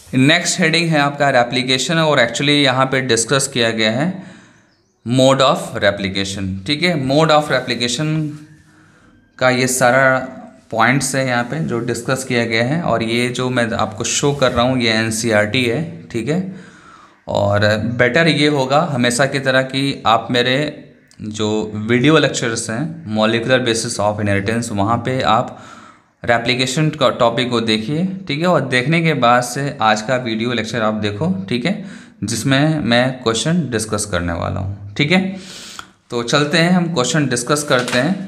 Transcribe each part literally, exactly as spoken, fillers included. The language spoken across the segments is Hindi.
नेक्स्ट हेडिंग है आपका रेप्लिकेशन, और एक्चुअली यहाँ पे डिस्कस किया गया है मोड ऑफ रेप्लिकेशन। ठीक है, मोड ऑफ रेप्लिकेशन का ये सारा पॉइंट्स है यहाँ पे जो डिस्कस किया गया है, और ये जो मैं आपको शो कर रहा हूँ ये एनसीईआरटी है। ठीक है, और बेटर ये होगा हमेशा की तरह कि आप मेरे जो वीडियो लेक्चर्स हैं मॉलिक्यूलर बेसिस ऑफ इनहेरिटेंस, वहाँ पे आप रेप्लिकेशन का टॉपिक को देखिए। ठीक है, और देखने के बाद से आज का वीडियो लेक्चर आप देखो। ठीक है, जिसमें मैं क्वेश्चन डिस्कस करने वाला हूँ। ठीक है, तो चलते हैं हम क्वेश्चन डिस्कस करते हैं।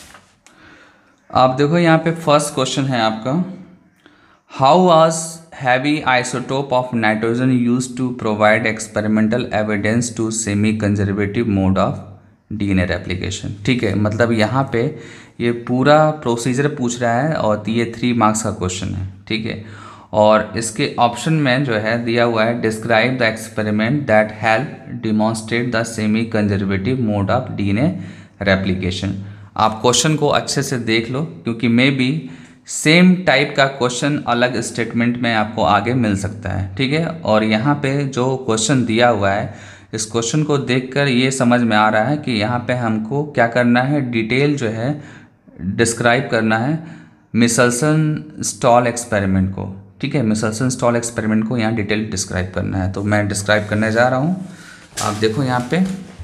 आप देखो यहाँ पे फर्स्ट क्वेश्चन है आपका, how was heavy isotope of nitrogen used to provide experimental evidence to semi conservative mode of DNA replication. ठीक है, मतलब यहाँ पे ये पूरा प्रोसीजर पूछ रहा है और ये थ्री मार्क्स का क्वेश्चन है। ठीक है, और इसके ऑप्शन में जो है दिया हुआ है describe the experiment that help demonstrate the semi conservative mode of DNA replication. आप क्वेश्चन को अच्छे से देख लो, क्योंकि मे बी सेम टाइप का क्वेश्चन अलग स्टेटमेंट में आपको आगे मिल सकता है। ठीक है, और यहाँ पे जो क्वेश्चन दिया हुआ है, इस क्वेश्चन को देखकर ये समझ में आ रहा है कि यहाँ पे हमको क्या करना है, डिटेल जो है डिस्क्राइब करना है मिचेल्सन स्टॉल एक्सपेरिमेंट को। ठीक है, मिचेल्सन स्टॉल एक्सपेरिमेंट को यहाँ डिटेल डिस्क्राइब करना है, तो मैं डिस्क्राइब करने जा रहा हूँ। आप देखो यहाँ पे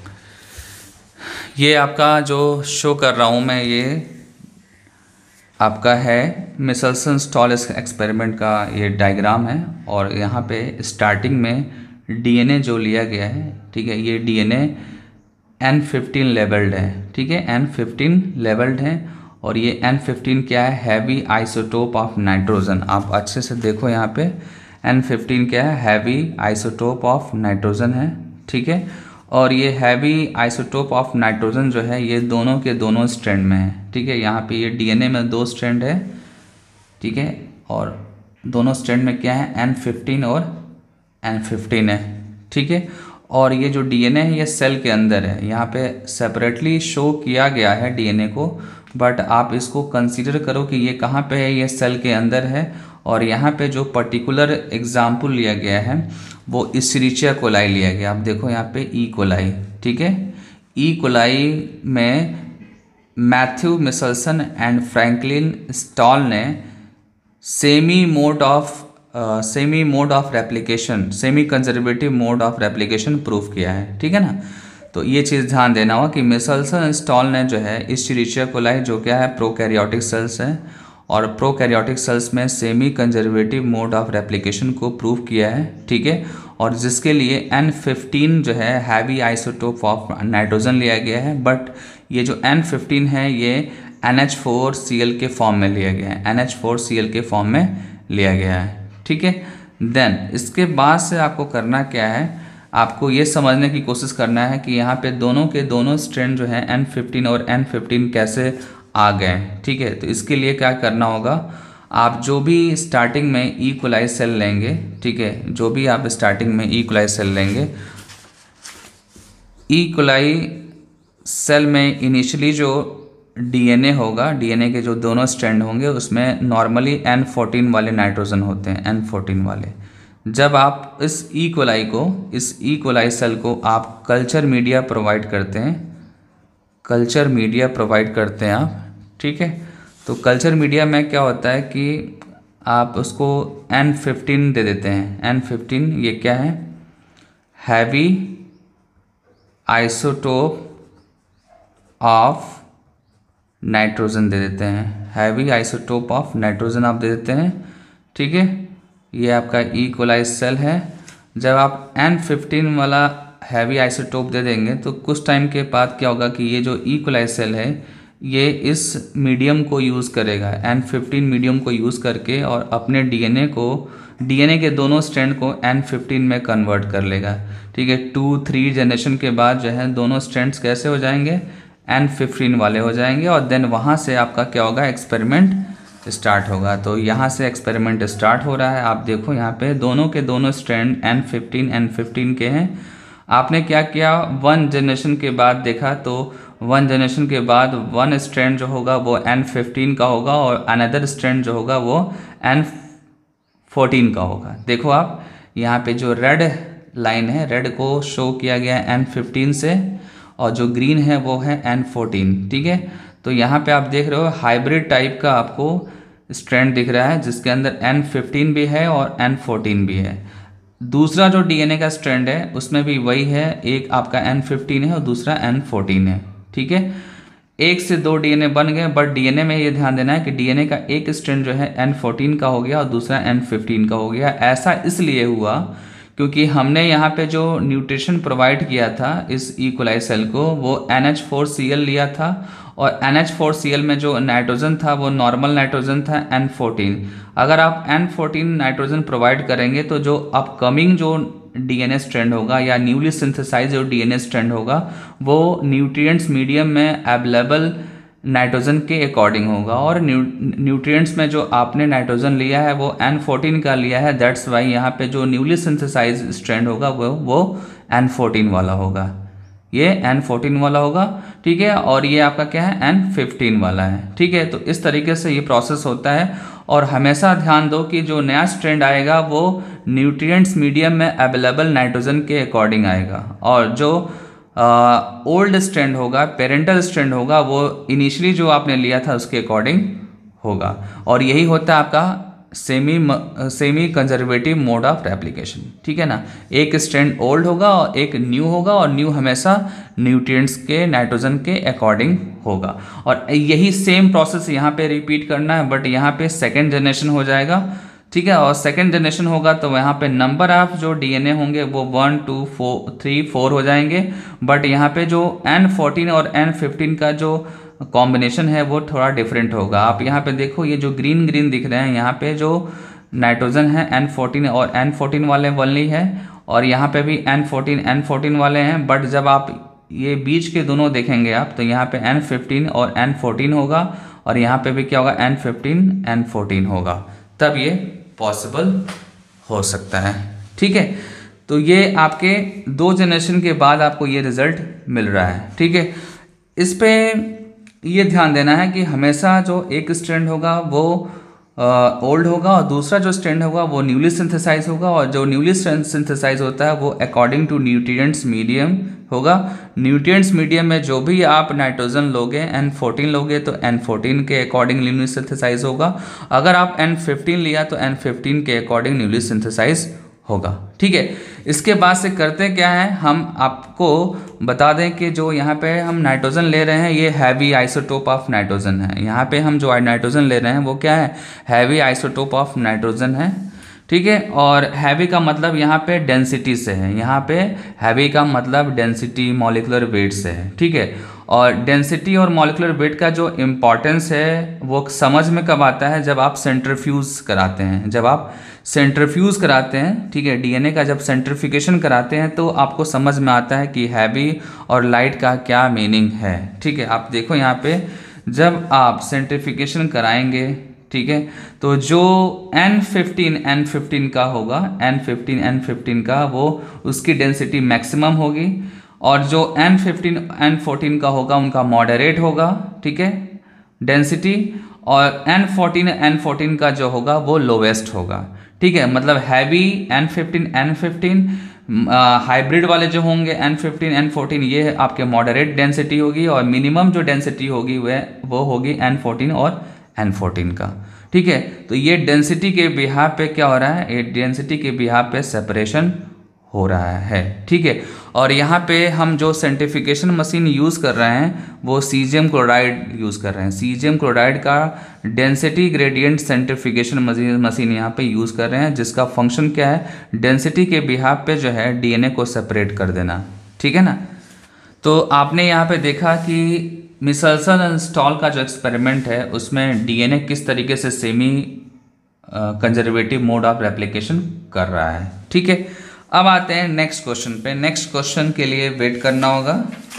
ये आपका जो शो कर रहा हूँ मैं, ये आपका है मिचेल्सन स्टॉल एक्सपेरिमेंट का ये डायग्राम है, और यहाँ पे स्टार्टिंग में डीएनए जो लिया गया है, ठीक है, ये डीएनए एन फिफ्टीन लेवल्ड है। ठीक है, एन फिफ्टीन लेवल्ड है, और ये एन फिफ्टीन क्या है, हैवी आइसोटोप ऑफ नाइट्रोजन। आप अच्छे से देखो यहाँ पे एन फिफ्टीन क्या है, हैवी आइसोटोप ऑफ नाइट्रोजन है। ठीक है, और ये हैवी आइसोटोप ऑफ नाइट्रोजन जो है ये दोनों के दोनों स्ट्रैंड में है। ठीक है, यहाँ पे ये डीएनए में दो स्ट्रैंड है। ठीक है, और दोनों स्ट्रैंड में क्या है, एन फिफ्टीन और एन फिफ्टीन है। ठीक है, और ये जो डीएनए है ये सेल के अंदर है, यहाँ पे सेपरेटली शो किया गया है डीएनए को, बट आप इसको कंसीडर करो कि ये कहाँ पे है, ये सेल के अंदर है। और यहाँ पे जो पर्टिकुलर एग्जाम्पल लिया गया है वो इशरिचिया कोलाई लिया गया। आप देखो यहाँ पे ई कोलाई। ठीक है, ई कोलाई में Matthew Meselson and Franklin Stahl ने semi mode of semi mode of replication semi conservative mode of replication prove किया है। ठीक है ना, तो ये चीज़ ध्यान देना हो कि मिचेल्सन स्टॉल ने जो है इशरिचिया कोलाई जो क्या है प्रोकैरियोटिक सेल्स है, और प्रोकैरियोटिक सेल्स में semi conservative mode of replication को प्रूव किया है। ठीक है, और जिसके लिए एन फिफ्टीन जो है हैवी आइसोटोप ऑफ नाइट्रोजन लिया गया है, बट ये जो एन फिफ्टीन है ये N H four C L के फॉर्म में लिया गया है, N H four C L के फॉर्म में लिया गया है। ठीक है, देन इसके बाद से आपको करना क्या है, आपको ये समझने की कोशिश करना है कि यहाँ पे दोनों के दोनों स्ट्रैंड जो है एन फिफ्टीन और एन फिफ्टीन कैसे आ गए। ठीक है, तो इसके लिए क्या करना होगा, आप जो भी स्टार्टिंग में ई कोलाई सेल लेंगे, ठीक है, जो भी आप स्टार्टिंग में ई कोलाई सेल लेंगे, ई कोलाई सेल में इनिशियली जो डीएनए होगा, डीएनए के जो दोनों स्ट्रैंड होंगे उसमें नॉर्मली एन फोर्टीन वाले नाइट्रोजन होते हैं, एन फोर्टीन वाले। जब आप इस ई कोलाई को इस ई कोलाई सेल को आप कल्चर मीडिया प्रोवाइड करते हैं, कल्चर मीडिया प्रोवाइड करते हैं आप, ठीक है, तो कल्चर मीडिया में क्या होता है कि आप उसको एन फिफ्टीन दे देते हैं। एन फिफ्टीन ये क्या है, हैवी आइसोटोप ऑफ नाइट्रोजन दे देते हैं, हैवी आइसोटोप ऑफ नाइट्रोजन आप दे देते हैं। ठीक है, ये आपका ई कोलाई सेल है। जब आप एन फिफ्टीन वाला हैवी आइसोटोप दे देंगे तो कुछ टाइम के बाद क्या होगा कि ये जो ई कोलाई सेल है ये इस मीडियम को यूज़ करेगा, एन फिफ्टीन मीडियम को यूज़ करके, और अपने डीएनए को डीएनए के दोनों स्ट्रैंड को एन फिफ्टीन में कन्वर्ट कर लेगा। ठीक है, टू थ्री जनरेशन के बाद जो है दोनों स्ट्रैंड्स कैसे हो जाएंगे, एन फिफ्टीन वाले हो जाएंगे, और देन वहाँ से आपका क्या होगा, एक्सपेरिमेंट स्टार्ट होगा। तो यहाँ से एक्सपेरिमेंट स्टार्ट हो रहा है। आप देखो यहाँ पे दोनों के दोनों strand N fifteen N fifteen के हैं। आपने क्या किया, वन जनरेशन के बाद देखा, तो वन जनरेशन के बाद वन स्ट्रैंड जो होगा वो एन फिफ्टीन का होगा, और अनदर स्ट्रैंड जो होगा वो एन फोर्टीन का होगा। देखो आप यहाँ पे जो रेड लाइन है, रेड को शो किया गया है एन फिफ्टीन से, और जो ग्रीन है वो है एन फोर्टीन। ठीक है, तो यहाँ पे आप देख रहे हो हाइब्रिड टाइप का आपको स्ट्रैंड दिख रहा है जिसके अंदर एन फिफ्टीन भी है और एन फोर्टीन भी है। दूसरा जो डीएनए का स्ट्रैंड है उसमें भी वही है, एक आपका एन फिफ्टीन है और दूसरा एन फोर्टीन है। ठीक है, एक से दो डीएनए बन गए, बट डीएनए में ये ध्यान देना है कि डीएनए का एक स्ट्रैंड जो है एन फोर्टीन का हो गया और दूसरा एन फिफ्टीन का हो गया। ऐसा इसलिए हुआ क्योंकि हमने यहाँ पे जो न्यूट्रिशन प्रोवाइड किया था इस ई कोलाई सेल को, वो N H four C L लिया था, और N H four C L में जो नाइट्रोजन था वो नॉर्मल नाइट्रोजन था एन फोर्टीन। अगर आप एन फोर्टीन नाइट्रोजन प्रोवाइड करेंगे तो जो अपकमिंग जो डीएनए स्ट्रैंड होगा या न्यूली सिंथेसाइज जो डीएनए स्ट्रैंड होगा वो न्यूट्रिएंट्स मीडियम में अवेलेबल नाइट्रोजन के अकॉर्डिंग होगा, और न्यू न्यूट्रिएंट्स में जो आपने नाइट्रोजन लिया है वो एन फोर्टीन का लिया है। दैट्स वाई यहाँ पे जो न्यूली सिंथेसाइज स्ट्रैंड होगा वो वो एन फोर्टीन वाला होगा, ये एन फोर्टीन वाला होगा। ठीक है, और ये आपका क्या है, एन फिफ्टीन वाला है। ठीक है, तो इस तरीके से ये प्रोसेस होता है, और हमेशा ध्यान दो कि जो नया स्ट्रैंड आएगा वो न्यूट्रिएंट्स मीडियम में अवेलेबल नाइट्रोजन के अकॉर्डिंग आएगा, और जो ओल्ड स्ट्रैंड होगा, पेरेंटल स्ट्रैंड होगा, वो इनिशियली जो आपने लिया था उसके अकॉर्डिंग होगा। और यही होता है आपका semi semi conservative mode of replication. ठीक है ना, एक स्ट्रैंड ओल्ड होगा और एक न्यू होगा, और न्यू हमेशा न्यूट्रिएंट्स के नाइट्रोजन के अकॉर्डिंग होगा। और यही सेम प्रोसेस यहाँ पे रिपीट करना है, बट यहाँ पे सेकेंड जनरेशन हो जाएगा। ठीक है, और सेकेंड जनरेशन होगा तो यहाँ पे नंबर ऑफ जो डीएनए होंगे वो one two four three four हो जाएंगे, बट यहाँ पे जो एन फोर्टीन और एन फिफ्टीन का जो कॉम्बिनेशन है वो थोड़ा डिफरेंट होगा। आप यहाँ पे देखो ये जो ग्रीन ग्रीन दिख रहे हैं, यहाँ पे जो नाइट्रोजन है एन फोर्टीन और एन फोर्टीन वाले वनली है, और यहाँ पे भी एन फोर्टीन एन फोर्टीन वाले हैं, बट जब आप ये बीच के दोनों देखेंगे आप तो यहाँ पे एन फिफ्टीन और एन फोर्टीन होगा, और यहाँ पे भी क्या होगा, एन फिफ्टीन एन फोर्टीन होगा, तब ये पॉसिबल हो सकता है। ठीक है, तो ये आपके दो जनरेशन के बाद आपको ये रिजल्ट मिल रहा है। ठीक है, इस पे ये ध्यान देना है कि हमेशा जो एक स्ट्रैंड होगा वो ओल्ड होगा, और दूसरा जो स्ट्रैंड होगा वो न्यूली सिंथेसाइज होगा, और जो न्यूली सिंथेसाइज होता है वो अकॉर्डिंग टू न्यूट्रिएंट्स मीडियम होगा। न्यूट्रिएंट्स मीडियम में जो भी आप नाइट्रोजन लोगे, एन फोर्टीन लोगे तो एन फोर्टीन के अकॉर्डिंग न्यूली सिंथेसाइज होगा, अगर आप एन फिफ्टीन लिया तो एन फिफ्टीन के अकॉर्डिंग न्यूली सिंथेसाइज होगा। ठीक है, इसके बाद से करते क्या है, हम आपको बता दें कि जो यहाँ पे हम नाइट्रोजन ले रहे हैं ये हैवी आइसोटोप ऑफ नाइट्रोजन है। यहाँ पे हम जो नाइट्रोजन ले रहे हैं वो क्या है, हैवी आइसोटोप ऑफ नाइट्रोजन है। ठीक है, और हैवी का मतलब यहाँ पे डेंसिटी से है, यहाँ पे हैवी का मतलब डेंसिटी मॉलिक्यूलर वेट से है। ठीक है, और डेंसिटी और मॉलिक्यूलर वेट का जो इम्पॉर्टेंस है वो समझ में कब आता है, जब आप सेंट्रीफ्यूज कराते हैं। जब आप सेंट्रीफ्यूज कराते हैं, ठीक है, डीएनए का जब सेंट्रीफिकेशन कराते हैं तो आपको समझ में आता है कि हैवी और लाइट का क्या मीनिंग है। ठीक है, आप देखो यहाँ पे जब आप सेंट्रीफिकेशन कराएंगे, ठीक है, तो जो एन फिफ्टीन एन फिफ्टीन का होगा, एन फिफ्टीन एन फिफ्टीन का वो उसकी डेंसिटी मैक्सिमम होगी, और जो एन फिफ्टीन एन फोर्टीन का होगा उनका मॉडरेट होगा। ठीक है, डेंसिटी, और एन फोर्टीन एन फोर्टीन का जो होगा वो लोवेस्ट होगा। ठीक है, मतलब heavy N fifteen N fifteen, hybrid वाले जो होंगे एन फिफ्टीन एन फोर्टीन ये आपके मॉडरेट डेंसिटी होगी, और मिनिमम जो डेंसिटी होगी वह वो होगी एन फोर्टीन और एन फोर्टीन का। ठीक है, तो ये डेंसिटी के बिहाफ पे क्या हो रहा है, ये डेंसिटी के बिहाफ पे सेपरेशन हो रहा है। ठीक है, और यहाँ पे हम जो सेंट्रीफिकेशन मशीन यूज़ कर रहे हैं वो सीजियम क्लोराइड यूज़ कर रहे हैं। सीजियम क्लोराइड का डेंसिटी ग्रेडियंट सेंट्रीफिकेशन मशीन यहाँ पे यूज़ कर रहे हैं, जिसका फंक्शन क्या है, डेंसिटी के बिहाफ पे जो है डीएनए को सेपरेट कर देना। ठीक है ना, तो आपने यहाँ पे देखा कि मिसल्सन एंड स्टॉल का जो एक्सपेरिमेंट है उसमें डीएनए किस तरीके से semi conservative mode of replication कर रहा है। ठीक है, अब आते हैं नेक्स्ट क्वेश्चन पे। नेक्स्ट क्वेश्चन के लिए वेट करना होगा।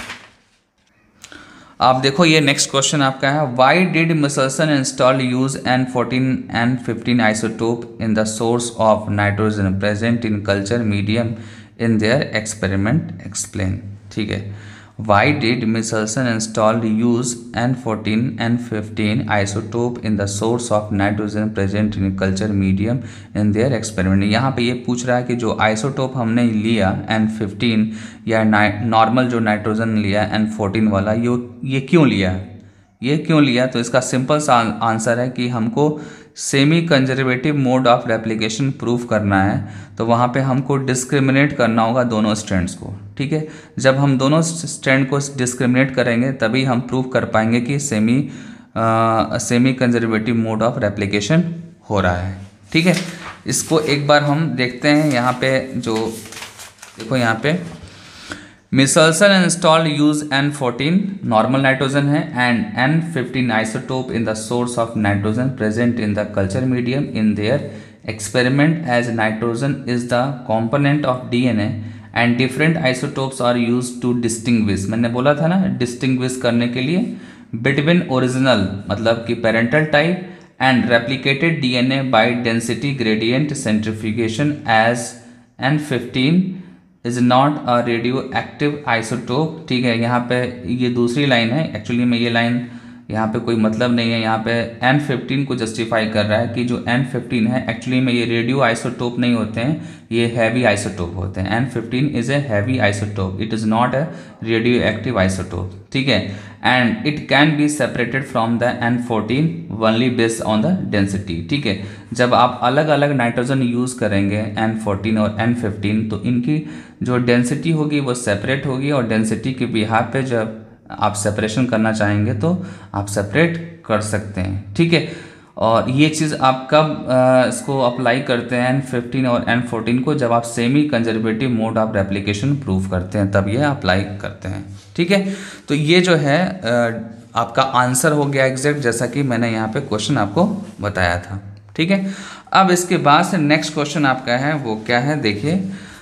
आप देखो ये नेक्स्ट क्वेश्चन आपका है, why did Meselson and Stahl use N fourteen N fifteen isotope in the source of nitrogen present in culture medium in their experiment, explain. ठीक है, Why did Michelson install use N fourteen N fifteen isotope in the source of nitrogen present in culture medium in their experiment? यहाँ पे ये पूछ रहा है कि जो आइसोटोप हमने लिया N फिफ्टीन या नॉर्मल जो नाइट्रोजन लिया N फोर्टीन वाला, ये ये क्यों लिया ये क्यों लिया तो इसका सिंपल सा आंसर है कि हमको semi conservative mode of replication proof करना है, तो वहाँ पे हमको डिस्क्रिमिनेट करना होगा दोनों स्ट्रैंड्स को। ठीक है, जब हम दोनों स्ट्रैंड को डिस्क्रिमिनेट करेंगे तभी हम प्रूफ कर पाएंगे कि semi semi conservative mode of replication हो रहा है। ठीक है, इसको एक बार हम देखते हैं। यहाँ पे जो देखो यहाँ पे Michelson installed use N fourteen normal nitrogen है and N fifteen isotope in the source of nitrogen present in the culture medium in their experiment, as nitrogen is the component of D N A and different isotopes are used to distinguish, मैंने बोला था ना distinguish करने के लिए between original मतलब कि parental type and replicated D N A by density gradient centrifugation, as N fifteen is not a radioactive isotope. ठीक है, यहाँ पे ये दूसरी लाइन है, एक्चुअली में ये लाइन यहाँ पे कोई मतलब नहीं है। यहाँ पे N फिफ्टीन को जस्टिफाई कर रहा है कि जो N फिफ्टीन है एक्चुअली में ये रेडियो आइसोटोप नहीं होते हैं, ये हैवी आइसोटोप होते हैं। N fifteen is a heavy isotope, it is not a radioactive isotope. ठीक है, and it can be separated from the N fourteen only based on the density. ठीक है, जब आप अलग अलग नाइट्रोजन यूज़ करेंगे N फोर्टीन और N फिफ्टीन तो इनकी जो डेंसिटी होगी वो सेपरेट होगी, और डेंसिटी के बिहाफ पे जब आप सेपरेशन करना चाहेंगे तो आप सेपरेट कर सकते हैं। ठीक है, और ये चीज़ आप कब आ, इसको अप्लाई करते हैं N फिफ्टीन और N फोर्टीन को, जब आप semi conservative mode of replication prove करते हैं तब ये अप्लाई करते हैं। ठीक है, तो ये जो है आ, आपका आंसर हो गया एग्जैक्ट, जैसा कि मैंने यहाँ पे क्वेश्चन आपको बताया था। ठीक है, अब इसके बाद से नेक्स्ट क्वेश्चन आपका है वो क्या है, देखिए,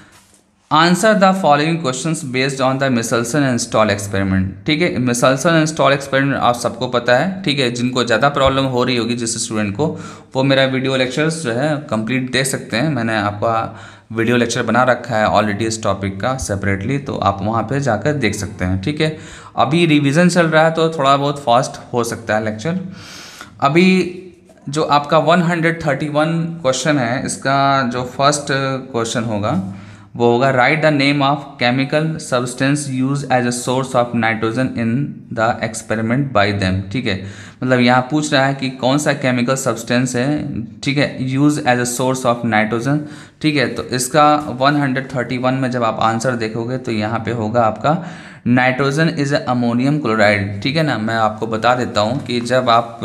answer the following questions based on the Meselson and Stahl experiment. ठीक है, मिचेल्सन एंड स्टॉल एक्सपेरिमेंट आप सबको पता है। ठीक है, जिनको ज़्यादा प्रॉब्लम हो रही होगी जिस स्टूडेंट को, वो मेरा वीडियो लेक्चर्स जो है कंप्लीट देख सकते हैं। मैंने आपका वीडियो लेक्चर बना रखा है ऑलरेडी इस टॉपिक का सेपरेटली, तो आप वहाँ पे जाकर देख सकते हैं। ठीक है, अभी रिविज़न चल रहा है तो थोड़ा बहुत फास्ट हो सकता है लेक्चर। अभी जो आपका one hundred thirty one question है, इसका जो फर्स्ट क्वेश्चन होगा वो होगा write the name of chemical substance use as a source of nitrogen in the experiment by them. ठीक है, मतलब यहाँ पूछ रहा है कि कौन सा केमिकल सब्सटेंस है, ठीक है, use as a source of nitrogen. ठीक है, तो इसका वन हंड्रेड थर्टी वन में जब आप आंसर देखोगे तो यहाँ पे होगा आपका नाइट्रोजन इज अमोनियम क्लोराइड। ठीक है ना, मैं आपको बता देता हूँ कि जब आप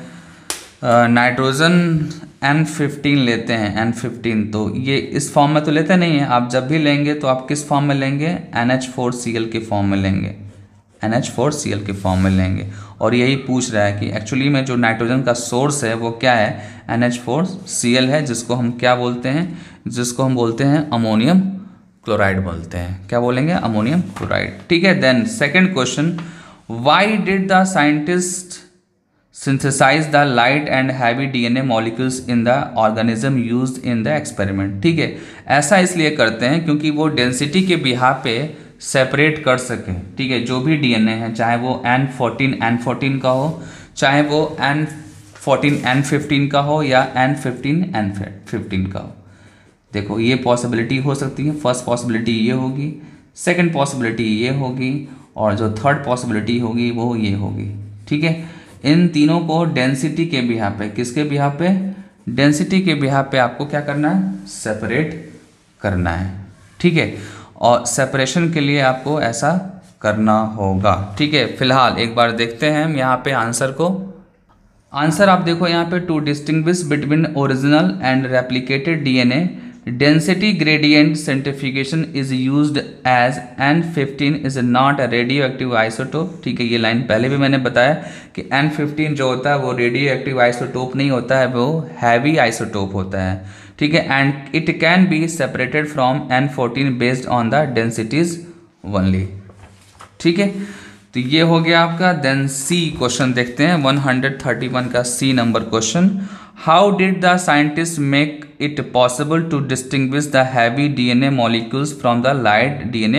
नाइट्रोजन N फिफ्टीन लेते हैं N फिफ्टीन, तो ये इस फॉर्म में तो लेते नहीं हैं। आप जब भी लेंगे तो आप किस फॉर्म में लेंगे, N H four C L के फॉर्म में लेंगे, N H four C L के फॉर्म में लेंगे। और यही पूछ रहा है कि एक्चुअली में जो नाइट्रोजन का सोर्स है वो क्या है, N H four C L है, जिसको हम क्या बोलते हैं, जिसको हम बोलते हैं अमोनियम क्लोराइड बोलते हैं। क्या बोलेंगे, अमोनियम क्लोराइड। ठीक है, then second question, why did the scientist synthesize the light and heavy D N A molecules in the organism used in the experiment। ठीक है, ऐसा इसलिए करते हैं क्योंकि वो डेंसिटी के बिहाफ पे सेपरेट कर सकें। ठीक है, जो भी D N A है, चाहे वो N फोर्टीन N फोर्टीन का हो, चाहे वो N फोर्टीन N फिफ्टीन का हो, या N फिफ्टीन N फिफ्टीन का हो। देखो, ये पॉसिबिलिटी हो सकती है। फर्स्ट पॉसिबिलिटी ये होगी, सेकेंड पॉसिबिलिटी ये होगी, और जो थर्ड पॉसिबिलिटी होगी वो ये होगी। ठीक है, इन तीनों को डेंसिटी के बिहाफ पे, किसके बिहाफ पे, डेंसिटी के बिहाफ पे आपको क्या करना है, सेपरेट करना है। ठीक है, और सेपरेशन के लिए आपको ऐसा करना होगा। ठीक है, फिलहाल एक बार देखते हैं हम यहाँ पे आंसर को। आंसर आप देखो यहाँ पे, to distinguish between original and replicated DNA density gradient centrifugation is used as N fifteen is not a radioactive isotope. ठीक है, ये लाइन पहले भी मैंने बताया कि N फिफ्टीन जो होता है वो रेडियो एक्टिव आइसोटोप नहीं होता है, वो हैवी आइसोटोप होता है। ठीक है, and it can be separated from N fourteen based on the densities only. ठीक है, तो ये हो गया आपका। देन सी क्वेश्चन देखते हैं, वन हंड्रेड थर्टी वन का C number question, how did the scientist make it possible to distinguish the heavy D N A molecules from the light D N A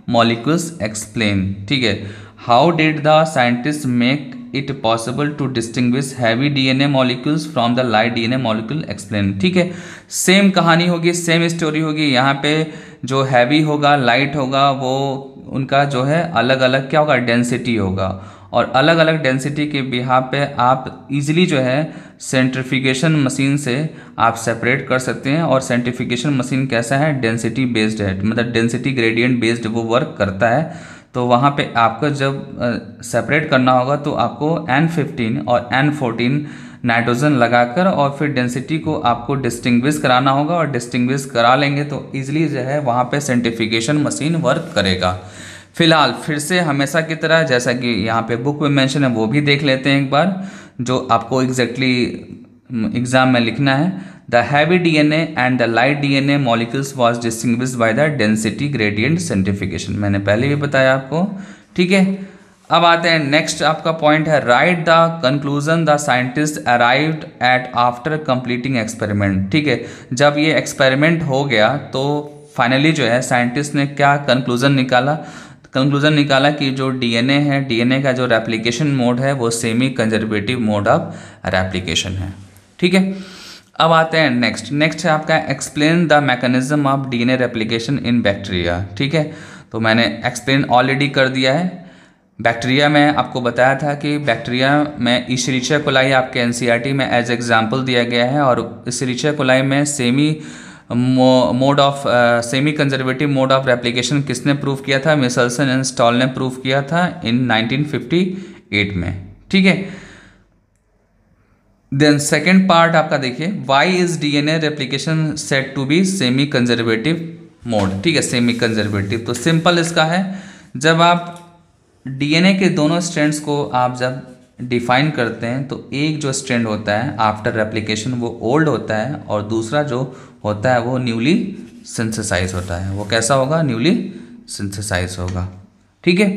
molecules explain. ठीक है, how did the scientist make it possible to distinguish heavy DNA molecules from the light DNA molecule explain. ठीक है, सेम कहानी होगी, सेम स्टोरी होगी। यहाँ पे जो हैवी होगा, लाइट होगा, वो उनका जो है अलग अलग क्या होगा, डेंसिटी होगा, और अलग अलग डेंसिटी के बिहार पे आप इजीली जो है सेंट्रिफिकेशन मशीन से आप सेपरेट कर सकते हैं। और सेंट्रिफिकेशन मशीन कैसा है, डेंसिटी बेस्ड है, मतलब डेंसिटी ग्रेडियंट बेस्ड वो वर्क करता है। तो वहाँ पे आपको जब सेपरेट करना होगा तो आपको एन फिफ्टीन और एन फोर्टीन नाइट्रोजन लगाकर और फिर डेंसिटी को आपको डिस्टिंग्विश कराना होगा, और डिस्टिंग्विश करा लेंगे तो इजीली जो है वहाँ पे सेंट्रिफिकेशन मशीन वर्क करेगा। फिलहाल फिर से हमेशा की तरह जैसा कि यहाँ पे बुक में मेंशन है वो भी देख लेते हैं एक बार, जो आपको एग्जैक्टली एग्जाम में लिखना है। The heavy DNA and the light DNA molecules was distinguished by the density gradient centrifugation, मैंने पहले भी बताया आपको। ठीक है, अब आते हैं नेक्स्ट, आपका पॉइंट है write the conclusion the scientist arrived at after completing experiment. ठीक है, जब ये एक्सपेरिमेंट हो गया तो फाइनली जो है साइंटिस्ट ने क्या कंक्लूजन निकाला, कंक्लूजन निकाला कि जो डीएनए है, डीएनए का जो रेप्लिकेशन मोड है वो semi conservative mode of replication है। ठीक है, अब आते हैं नेक्स्ट, नेक्स्ट है आपका explain the mechanism of DNA replication in bacteria. ठीक है, तो मैंने एक्सप्लेन ऑलरेडी कर दिया है। बैक्टीरिया में आपको बताया था कि बैक्टीरिया में इशरिचिया कोलाई आपके एनसीईआरटी में एज एग्जांपल दिया गया है, और इशरिचिया कोलाई में semi mode of semi conservative mode of replication किसने प्रूव किया था, मिचेल्सन एंड स्टॉल ने प्रूव किया था इन नाइनटीन फिफ्टी एट में। ठीक है, देन सेकेंड पार्ट आपका देखिए, why is DNA replication set to be semi conservative mode. ठीक है, सेमी कंजर्वेटिव तो सिंपल इसका है, जब आप डीएनए के दोनों स्ट्रैंड्स को आप जब डिफाइन करते हैं तो एक जो स्ट्रैंड होता है आफ्टर रेप्लिकेशन वो ओल्ड होता है, और दूसरा जो होता है वो न्यूली सिंथेसाइज होता है। वो कैसा होगा, न्यूली सिंथेसाइज होगा। ठीक है,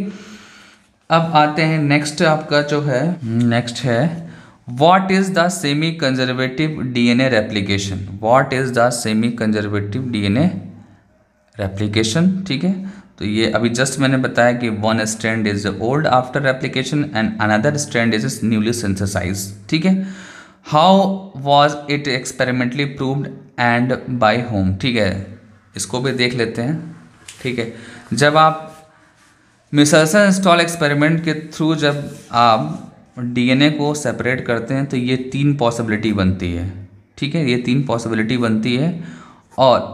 अब आते हैं नेक्स्ट, आपका जो है नेक्स्ट है what is the semi conservative DNA replication. What is the semi conservative DNA replication. ठीक है, तो ये अभी जस्ट मैंने बताया कि one strand is old after replication and another strand is newly synthesize. ठीक है, how was it experimentally proved and by whom. ठीक है, इसको भी देख लेते हैं। ठीक है, जब आप मिचेल्सन स्टॉल एक्सपेरिमेंट के थ्रू जब आप डीएनए को सेपरेट करते हैं तो ये तीन पॉसिबिलिटी बनती है। ठीक है, ये तीन पॉसिबिलिटी बनती है, और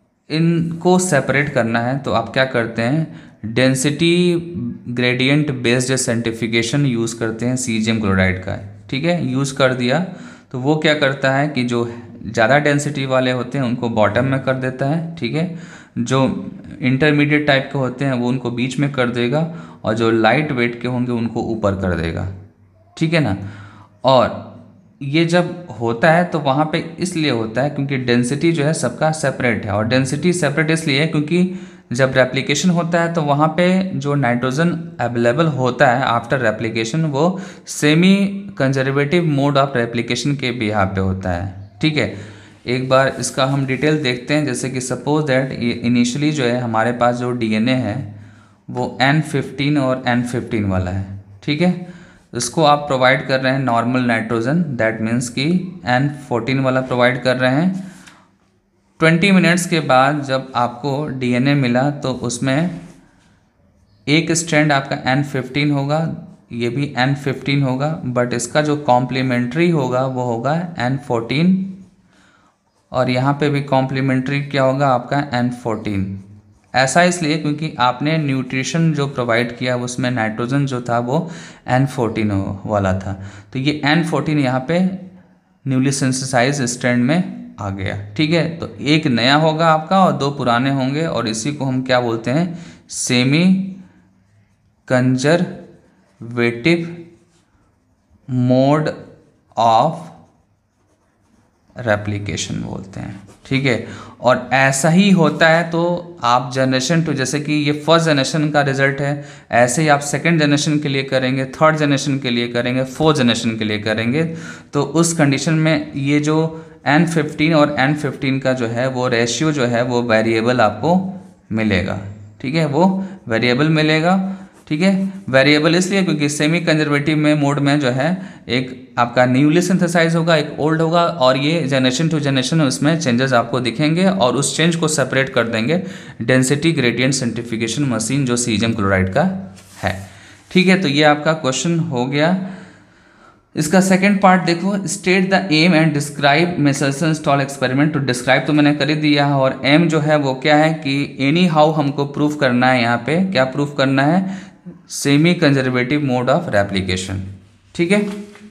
इनको सेपरेट करना है तो आप क्या करते हैं, density gradient based centrifugation use करते हैं सीजियम क्लोराइड का। ठीक है, यूज़ कर दिया तो वो क्या करता है कि जो ज़्यादा डेंसिटी वाले होते हैं उनको बॉटम में कर देता है। ठीक है, जो इंटरमीडिएट टाइप के होते हैं वो उनको बीच में कर देगा, और जो लाइट वेट के होंगे उनको ऊपर कर देगा। ठीक है ना, और ये जब होता है तो वहाँ पे इसलिए होता है क्योंकि डेंसिटी जो है सबका सेपरेट है, और डेंसिटी सेपरेट इसलिए है क्योंकि जब रेप्लिकेशन होता है तो वहाँ पे जो नाइट्रोजन अवेलेबल होता है आफ्टर रेप्लिकेशन वो semi conservative mode of replication के बिहार पे होता है। ठीक है, एक बार इसका हम डिटेल देखते हैं, जैसे कि सपोज दैट ये इनिशियली जो है हमारे पास जो डीएनए है वो एन फिफ्टीन और एन फिफ्टीन वाला है। ठीक है, इसको आप प्रोवाइड कर रहे हैं नॉर्मल नाइट्रोजन, दैट मीन्स कि एन फोर्टीन वाला प्रोवाइड कर रहे हैं। ट्वेंटी मिनट्स के बाद जब आपको डीएनए मिला तो उसमें एक स्ट्रैंड आपका एन फिफ्टीन होगा, ये भी एन फिफ्टीन होगा, बट इसका जो कॉम्प्लीमेंट्री होगा वो होगा एन फोर्टीन, और यहाँ पे भी कॉम्प्लीमेंट्री क्या होगा आपका एन फोर्टीन। ऐसा इसलिए क्योंकि आपने न्यूट्रिशन जो प्रोवाइड किया उसमें नाइट्रोजन जो था वो एन फोर्टीन वाला था, तो ये एन फोर्टीन यहाँ पे न्यूली सिंथेसाइज स्ट्रैंड में आ गया। ठीक है, तो एक नया होगा आपका और दो पुराने होंगे, और इसी को हम क्या बोलते हैं, semi conservative mode of replication बोलते हैं। ठीक है, और ऐसा ही होता है तो आप जनरेशन टू, जैसे कि ये फर्स्ट जनरेशन का रिजल्ट है, ऐसे ही आप सेकंड जनरेशन के लिए करेंगे, थर्ड जनरेशन के लिए करेंगे, फोर्थ जनरेशन के लिए करेंगे, तो उस कंडीशन में ये जो एन फिफ्टीन और एन फिफ्टीन का जो है वो रेशियो जो है वो वेरिएबल आपको मिलेगा। ठीक है, वो वेरिएबल मिलेगा। ठीक है, वेरिएबल इसलिए क्योंकि सेमी कंजर्वेटिव में मोड में जो है एक आपका न्यूली सिंथेसाइज होगा, एक ओल्ड होगा, और ये जनरेशन टू जनरेशन उसमें चेंजेस आपको दिखेंगे और उस चेंज को सेपरेट कर देंगे डेंसिटी ग्रेडियंट सेंट्रीफिकेशन मशीन जो सीजियम क्लोराइड का है। ठीक है, तो ये आपका क्वेश्चन हो गया। इसका सेकंड पार्ट देखो, state the aim and describe Meselson Stahl experiment. तो डिस्क्राइब तो मैंने कर ही दिया है, और एम जो है वो क्या है कि एनी हाउ हमको प्रूफ करना है, यहाँ पे क्या प्रूफ करना है, semi conservative mode of replication. ठीक है,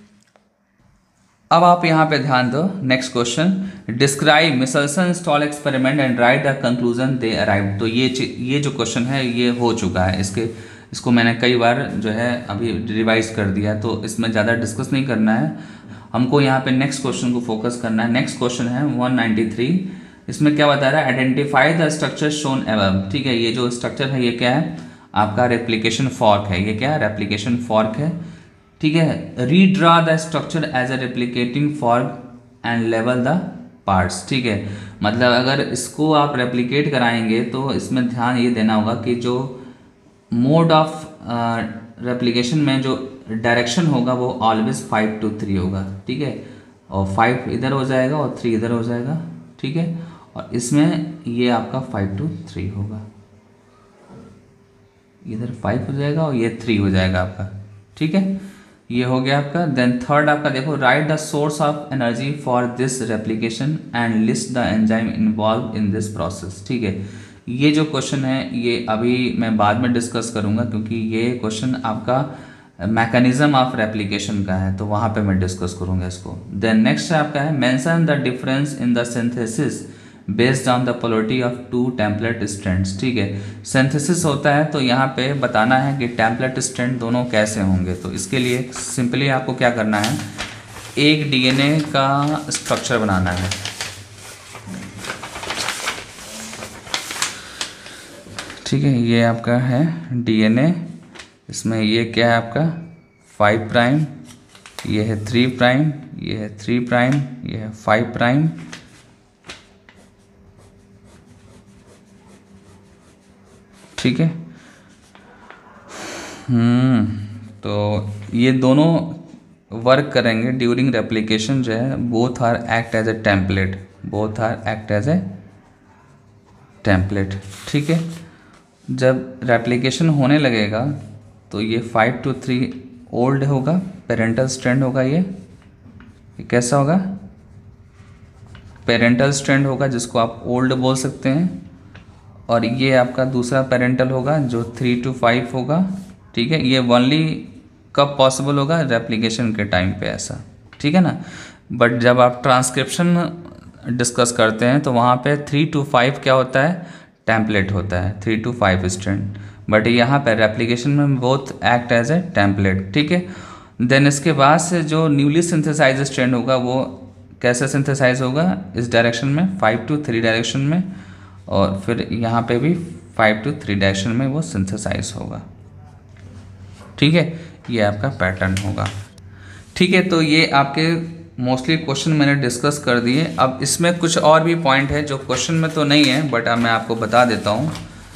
अब आप यहाँ पे ध्यान दो, next question, describe Meselson Stahl experiment and write the conclusion they arrive. तो ये ये जो क्वेश्चन है ये हो चुका है, इसके इसको मैंने कई बार जो है अभी रिवाइज कर दिया, तो इसमें ज़्यादा डिस्कस नहीं करना है हमको, यहाँ पे नेक्स्ट क्वेश्चन को फोकस करना है। नेक्स्ट क्वेश्चन है वन नाइन्टी थ्री, इसमें क्या बता रहा है, identify the structure shown above. ठीक है, ये जो स्ट्रक्चर है ये क्या है, आपका रेप्लिकेशन फॉर्क है, ये क्या है, रेप्लिकेशन फॉर्क है। ठीक है, redraw the structure as a replicating fork and लेवल द पार्ट्स। ठीक है, मतलब अगर इसको आप रेप्लिकेट कराएंगे तो इसमें ध्यान ये देना होगा कि जो मोड ऑफ रेप्लिकेशन में जो डायरेक्शन होगा वो ऑलवेज फाइव टू थ्री होगा। ठीक है, और फाइव इधर हो जाएगा और थ्री इधर हो जाएगा। ठीक है, और इसमें ये आपका फाइव टू थ्री होगा, इधर फाइव हो जाएगा और ये थ्री हो जाएगा आपका। ठीक है, ये हो गया आपका। देन थर्ड आपका देखो, write the source of energy for this replication and list the enzyme involve in this process. ठीक है, ये जो क्वेश्चन है ये अभी मैं बाद में डिस्कस करूंगा, क्योंकि ये क्वेश्चन आपका मैकेनिज्म ऑफ रेप्लिकेशन का है, तो वहाँ पे मैं डिस्कस करूंगा इसको। देन नेक्स्ट आपका है, mention the difference in the synthesis based on the polarity of two template strands. ठीक है, सिंथेसिस होता है तो यहाँ पे बताना है कि टेम्पलेट स्ट्रैंड दोनों कैसे होंगे। तो इसके लिए सिंपली आपको क्या करना है, एक डीएनए का स्ट्रक्चर बनाना है। ठीक है, ये आपका है डीएनए, इसमें ये क्या है आपका फाइव प्राइम, ये है थ्री प्राइम, ये है थ्री प्राइम, ये है फाइव प्राइम। ठीक है, हम्म तो ये दोनों वर्क करेंगे ड्यूरिंग रेप्लिकेशन जो है, both are act as a template, both are act as a template. ठीक है, जब रेप्लिकेशन होने लगेगा तो ये फाइव टू थ्री ओल्ड होगा, पेरेंटल स्ट्रैंड होगा, ये ये कैसा होगा, पेरेंटल स्ट्रैंड होगा जिसको आप ओल्ड बोल सकते हैं, और ये आपका दूसरा पेरेंटल होगा जो थ्री टू फाइव होगा। ठीक है, ये ओनली कब पॉसिबल होगा, रेप्लिकेशन के टाइम पे ऐसा। ठीक है ना, बट जब आप ट्रांसक्रिप्शन डिस्कस करते हैं तो वहाँ पे थ्री टू फाइव क्या होता है, टेम्पलेट होता है, three to five strand, but यहाँ पे रेप्लिकेशन में both act as a template. ठीक है, देन इसके बाद से जो न्यूली सिंथेसाइज स्ट्रैंड होगा वो कैसे सिंथेसाइज होगा, इस डायरेक्शन में फाइव टू थ्री डायरेक्शन में, और फिर यहाँ पे भी फाइव टू थ्री डायरेक्शन में वो सिंथेसाइज होगा। ठीक है, ये आपका पैटर्न होगा। ठीक है, तो ये आपके मोस्टली क्वेश्चन मैंने डिस्कस कर दिए। अब इसमें कुछ और भी पॉइंट है जो क्वेश्चन में तो नहीं है, बट अब मैं आपको बता देता हूँ।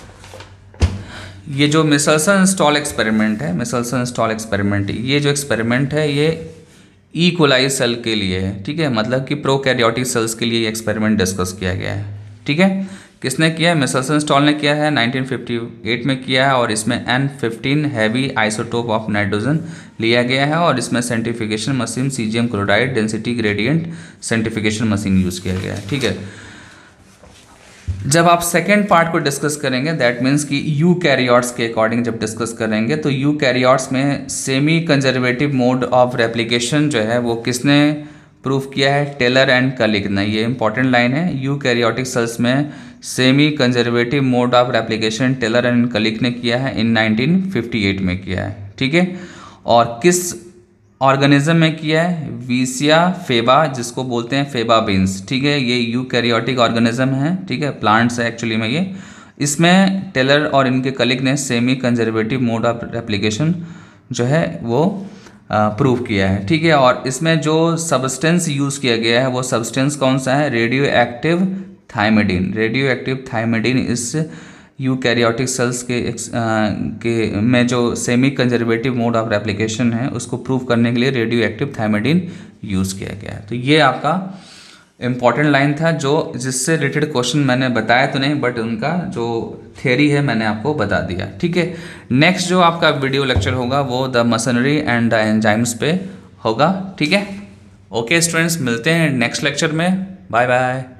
ये जो मिसेल्सन स्टॉल एक्सपेरिमेंट है, मिसेल्सन स्टॉल एक्सपेरिमेंट, ये जो एक्सपेरिमेंट है ये ई कोलाई सेल के लिए है। ठीक है, मतलब कि प्रोकैरियोटिक सेल्स के लिए ये एक्सपेरिमेंट डिस्कस किया गया है। ठीक है, किसने किया है, मिसेल्सन स्टॉल ने किया है, नाइनटीन फिफ्टी एट में किया है, और इसमें N fifteen heavy isotope of nitrogen लिया गया है, और इसमें centrifugation machine caesium chloride density gradient centrifugation machine use किया गया है। ठीक है, जब आप सेकेंड पार्ट को डिस्कस करेंगे, दैट मीन्स कि यू कैरियोट्स के अकॉर्डिंग जब डिस्कस करेंगे, तो यू कैरियोट्स में semi conservative mode of replication जो है वो किसने प्रूफ किया है, टेलर एंड कलिक ने। ये इंपॉर्टेंट लाइन है, यू कैरियोटिक सेल्स में semi conservative mode of replication Taylor and colleague ने किया है, इन नाइनटीन फिफ्टी एट में किया है। ठीक है, और किस ऑर्गेनिज्म में किया है, विसिया फेबा, जिसको बोलते हैं फेबा बीन्स। ठीक है, ये यूकैरियोटिक ऑर्गेनिज्म है। ठीक है, प्लांट्स है एक्चुअली में ये। इसमें टेलर और इनके कलिग ने semi conservative mode of replication जो है वो प्रूव किया है। ठीक है, और इसमें जो सब्सटेंस यूज़ किया गया है वो सब्सटेंस कौन सा है, radio active thymidine. Radio active thymidine इस यूकैरियोटिक सेल्स के ex- आ, के में जो semi conservative mode of replication है उसको प्रूव करने के लिए रेडियो एक्टिव थायमिडिन यूज़ किया गया है। तो ये आपका इम्पॉर्टेंट लाइन था जो जिससे रिलेटेड क्वेश्चन मैंने बताया तो नहीं, बट उनका जो थ्योरी है मैंने आपको बता दिया। ठीक है, नेक्स्ट जो आपका वीडियो लेक्चर होगा वो the machinery and the enzymes पे होगा। ठीक है, ओके स्टूडेंट्स, मिलते हैं नेक्स्ट लेक्चर में। Bye bye.